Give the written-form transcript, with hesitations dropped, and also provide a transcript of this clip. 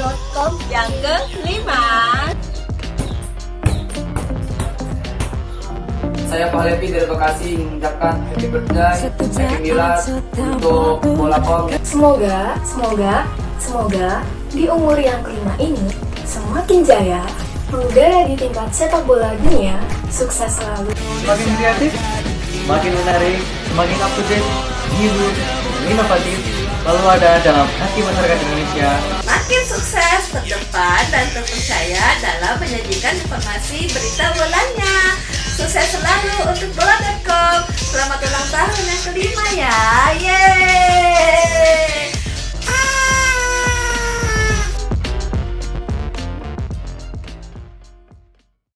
bola.com yang ke-5. Saya Pak Levi dari Bekasi mengucapkan happy birthday, happy milad untuk bola.com. Semoga di umur yang kelima ini semakin jaya, mengudara di tingkat sepak bola dunia, sukses selalu. Semakin kreatif, semakin menarik, semakin up to date, hibur, inovatif, lalu ada dalam hati masyarakat Indonesia. Makin sukses, terdepan, dan terpercaya dalam menyajikan informasi berita bolanya. Sukses selalu untuk bola.com. Selamat ulang tahun yang kelima ya. Yeay!